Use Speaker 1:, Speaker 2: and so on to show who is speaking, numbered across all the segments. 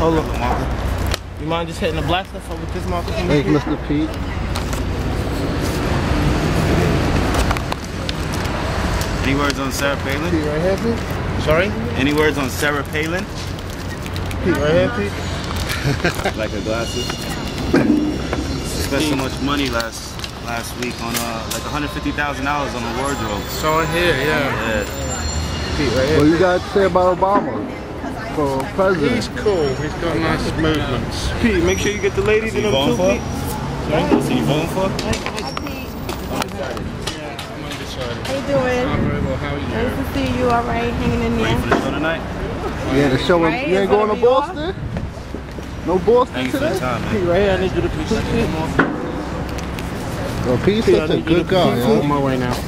Speaker 1: Hold on. You mind just hitting the black stuff up with this marker?
Speaker 2: Thanks, Mr. Pete.
Speaker 3: Any words on Sarah Palin?
Speaker 1: Pete right here, Pete? Sorry?
Speaker 3: Any words on Sarah Palin?
Speaker 1: Pete right here, Pete?
Speaker 3: Like her glasses. Spent so much money last week on like $150,000 on a wardrobe.
Speaker 1: So in here, yeah. Pete right here.
Speaker 2: What you got to say about Obama for president?
Speaker 1: He's cool. He's got nice movements. Pete, make sure you get the ladies in them too, Pete.
Speaker 3: What's he voting for?
Speaker 4: How you doing?
Speaker 1: I'm very well. How are you?
Speaker 4: Nice to see you. All right, hanging in
Speaker 3: Ready for
Speaker 4: there.
Speaker 3: the show tonight?
Speaker 2: Yeah, the show.
Speaker 4: Right,
Speaker 2: You ain't going to Boston? No Boston
Speaker 3: Thank you for
Speaker 2: today?
Speaker 3: the time, man.
Speaker 1: Pete right here. I need you to complete it.
Speaker 2: Well, Pete's such a good guy,
Speaker 1: On
Speaker 2: huh?
Speaker 1: my way now.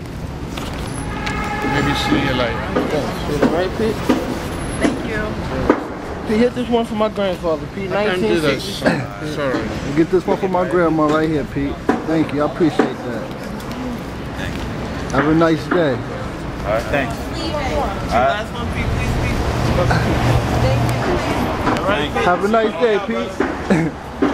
Speaker 1: Maybe see you later. Right, Pete?
Speaker 4: Thank you.
Speaker 1: Pete, hit this one for my grandfather, Pete.
Speaker 3: I can't do this.
Speaker 1: 1960.
Speaker 3: Sorry.
Speaker 2: Get this one for my grandma right here, Pete. Thank you. I appreciate that. Have a nice day.
Speaker 3: All right, thanks.
Speaker 1: Last one, Pete, please, Pete.
Speaker 4: Thank you.
Speaker 1: All right, Pete.
Speaker 2: Have a nice day, Pete.